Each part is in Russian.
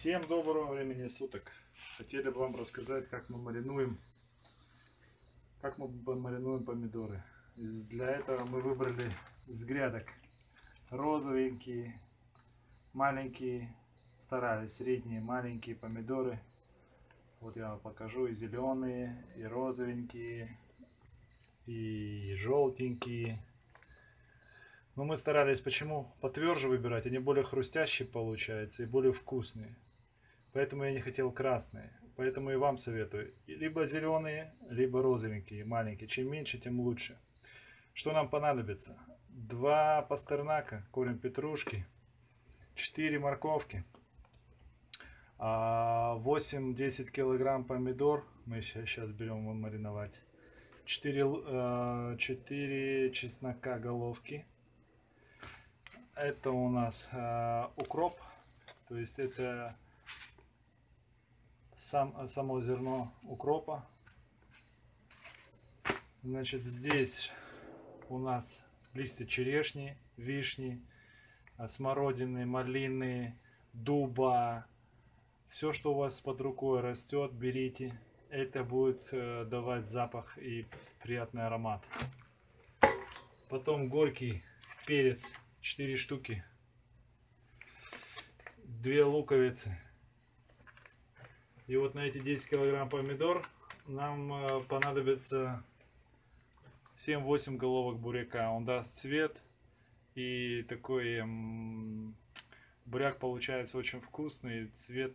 Всем доброго времени суток. Хотели бы вам рассказать, как мы маринуем помидоры. Для этого мы выбрали из грядок розовенькие, маленькие, старались средние, маленькие помидоры. Вот я вам покажу и зеленые, и розовенькие, и желтенькие. Но мы старались почему потверже выбирать, они более хрустящие получаются и более вкусные. Поэтому я не хотел красные. Поэтому и вам советую либо зеленые, либо розовенькие, маленькие. Чем меньше, тем лучше. Что нам понадобится? 2 пастернака, корень петрушки, 4 морковки, 8-10 килограмм помидор. Мы сейчас берем мариновать. 4 чеснока головки. Это у нас укроп, то есть это само зерно укропа. Значит, здесь у нас листья черешни, вишни, смородины, малины, дуба. Все, что у вас под рукой растет, берите. Это будет давать запах и приятный аромат. Потом горький перец, 4 штуки, 2 луковицы. И вот на эти 10 килограмм помидор нам понадобится 7-8 головок буряка. Он даст цвет, и такой буряк получается очень вкусный. Цвет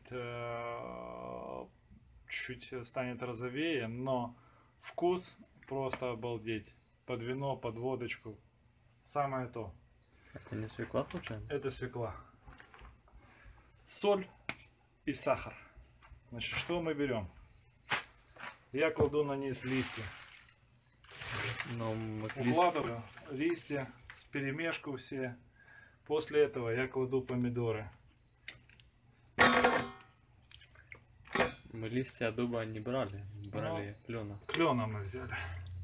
чуть станет розовее, но вкус просто обалдеть. Под вино, под водочку. Самое то. Это не свекла случайно? Это свекла. Соль и сахар. Значит, что мы берем? Я кладу на низ листья. Укладываю листья, вперемешку все. После этого я кладу помидоры. Мы листья дуба не брали, брали клена. Клена мы взяли.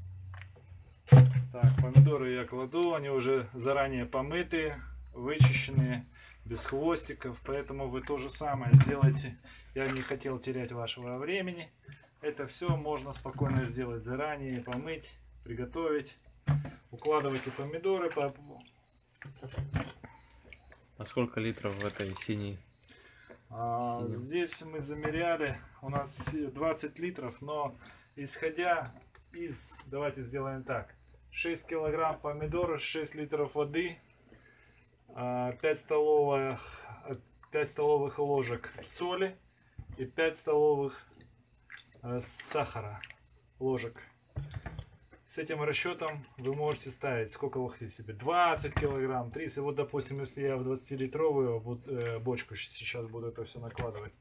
Так, помидоры я кладу, они уже заранее помытые, вычищенные, без хвостиков, поэтому вы то же самое сделайте. Я не хотел терять вашего времени. Это все можно спокойно сделать заранее, помыть, приготовить. Укладывайте помидоры. А сколько литров в этой синей? Здесь мы замеряли, у нас 20 литров, но исходя из, давайте сделаем так, 6 килограмм помидоров, 6 литров воды, 5 столовых ложек соли и 5 столовых сахара ложек. С этим расчетом вы можете ставить, сколько вы хотите себе, 20 килограмм, 30. Вот, допустим, если я в 20-литровую бочку сейчас буду это все накладывать,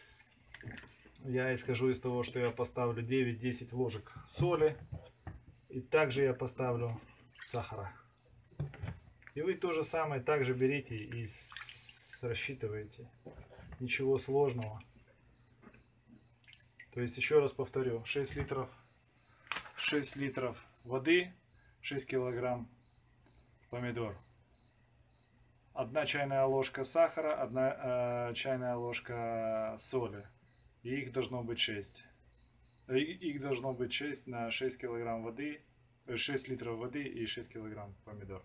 я исхожу из того, что я поставлю 9-10 ложек соли. И также я поставлю сахара. И вы то же самое также берите и рассчитываете. Ничего сложного. То есть, еще раз повторю, 6 литров воды, 6 килограмм помидор. 1 чайная ложка сахара, 1 чайная ложка соли. И их должно быть 6. Их должно быть 6 на 6 килограмм воды, 6 литров воды и 6 килограмм помидор.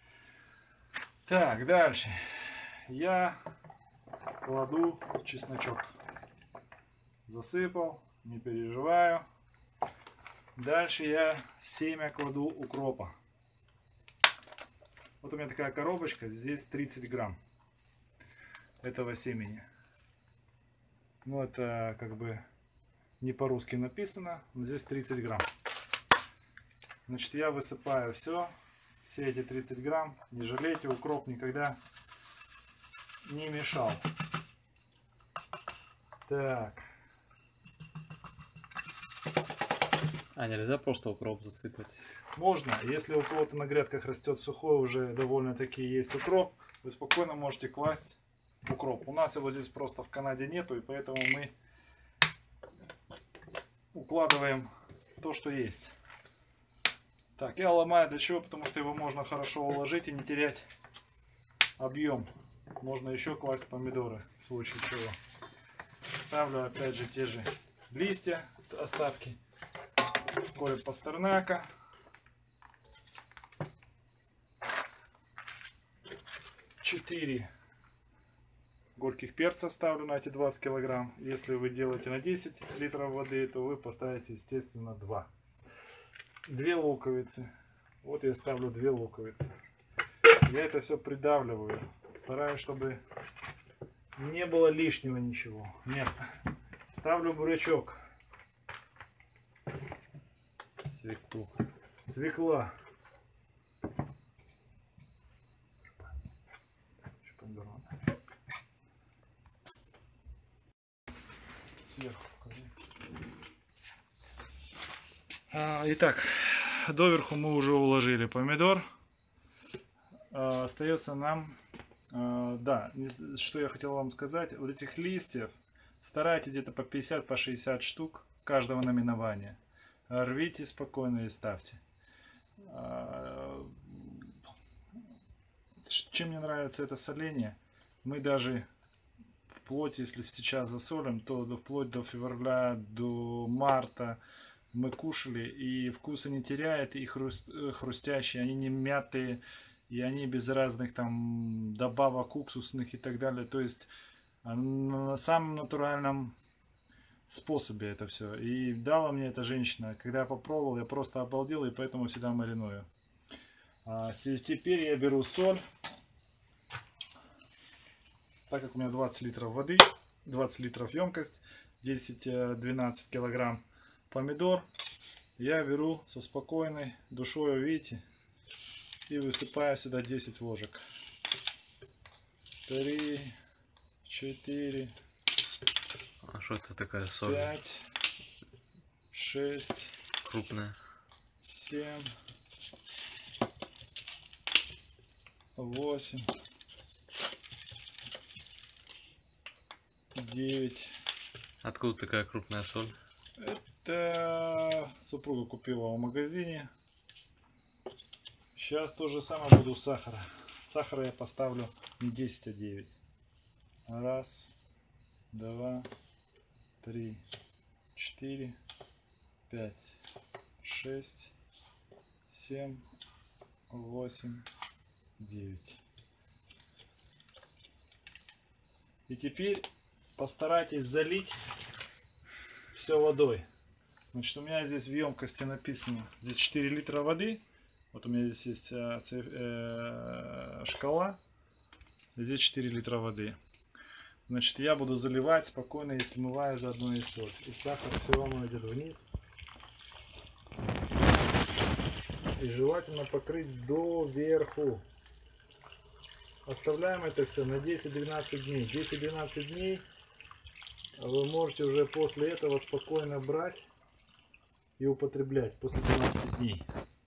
Так, дальше. Я кладу чесночок. Засыпал, не переживаю. Дальше я семя кладу укропа. Вот у меня такая коробочка, здесь 30 грамм этого семени. Ну, это как бы не по-русски написано, но здесь 30 грамм. Значит, я высыпаю все эти 30 грамм. Не жалейте, укроп никогда не мешал. Так. А нельзя просто укроп засыпать? Можно, если у кого-то на грядках растет сухой, уже довольно-таки есть укроп, вы спокойно можете класть укроп. У нас его здесь просто в Канаде нету, и поэтому мы укладываем то, что есть. Так, я ломаю для чего? Потому что его можно хорошо уложить и не терять объем. Можно еще класть помидоры в случае чего. ставлю опять же те же листья, остатки корень пастернака. 4 горьких перца ставлю на эти 20 килограмм. Если вы делаете на 10 литров воды, то вы поставите, естественно, 2. 2 луковицы. Вот я ставлю 2 луковицы. Я это все придавливаю. Стараюсь, чтобы не было лишнего ничего. Места. Ставлю бурячок. Свеклу. Свекла. Сверху. Итак, доверху мы уже уложили помидор. Остается нам, да, что я хотел вам сказать, вот этих листьев старайтесь где-то по 50, по 60 штук каждого наименования. Рвите спокойно и ставьте. Чем мне нравится это соление, мы даже вплоть, если сейчас засолим, то вплоть до февраля, до марта мы кушали, и вкуса не теряет, и хрустящие, они не мятые, и они без разных там добавок уксусных и так далее. То есть на самом натуральном способе это все. И дала мне эта женщина, когда я попробовал, я просто обалдел, и поэтому всегда мариную. Теперь я беру соль. Так как у меня 20 литров воды, 20 литров емкость, 10-12 килограмм помидор, я беру со спокойной душой, видите, и высыпаю сюда 10 ложек. 3, 4, А что это такая соль? 5, 6, Крупная. 7, 8, 9. Откуда такая крупная соль? Это супруга купила в магазине. Сейчас то же самое буду сахара. Сахара я поставлю не 10, а 9. 1, 2, 3, 4, 5, 6, 7, 8, 9. И теперь постарайтесь залить все водой. Значит, у меня здесь в емкости написано, здесь 4 литра воды. Вот у меня здесь есть шкала. Здесь 4 литра воды. Значит, я буду заливать спокойно, если смываю заодно и соль. И сахар все равно идет вниз. И желательно покрыть доверху. Оставляем это все на 10-12 дней. 10-12 дней вы можете уже после этого спокойно брать и употреблять после 12 дней.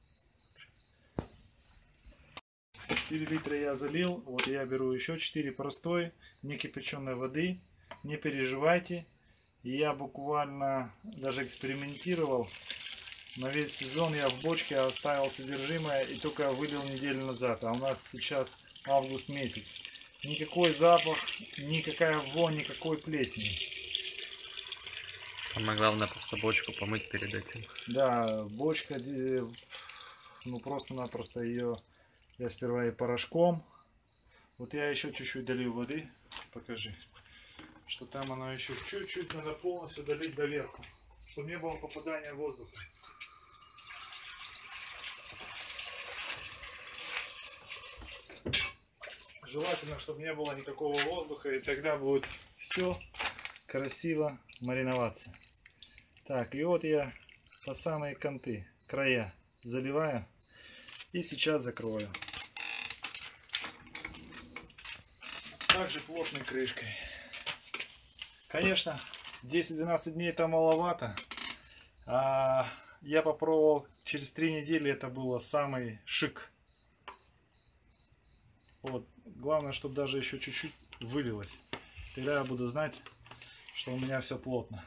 4 литра я залил. Вот я беру еще 4 простой, не кипяченой воды. Не переживайте. Я буквально даже экспериментировал. На весь сезон я в бочке оставил содержимое и только вылил неделю назад. А у нас сейчас август месяц. Никакой запах, никакая вонь, никакой плесени. Самое главное просто бочку помыть перед этим. Да, бочка, ну просто-напросто ее я сперва и порошком. Вот я еще чуть-чуть долил воды. Покажи. Что там она еще чуть-чуть надо полностью долить доверху. Чтобы не было попадания воздуха. Желательно, чтобы не было никакого воздуха, и тогда будет все красиво мариноваться. Так, и вот я по самые конты, края заливаю и сейчас закрою. Также плотной крышкой. Конечно, 10-12 дней это маловато. Я попробовал через 3 недели, это было самый шик. Вот. Главное, чтобы даже еще чуть-чуть вылилось. Тогда я буду знать, что у меня все плотно.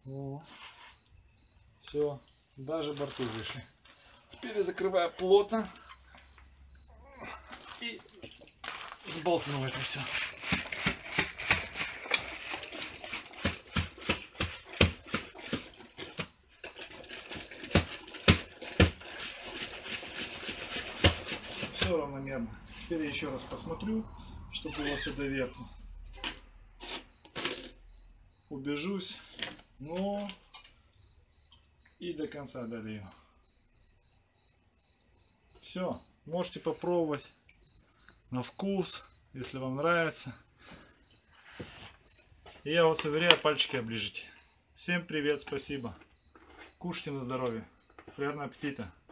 Все, даже борты вышли. Теперь я закрываю плотно и сболтну это все. Все равномерно. Теперь я еще раз посмотрю, чтобы было все доверху. Убежусь, но и до конца долью. Все, можете попробовать на вкус, если вам нравится. И я вас уверяю, пальчики оближите. Всем привет, спасибо. Кушайте на здоровье. Приятного аппетита.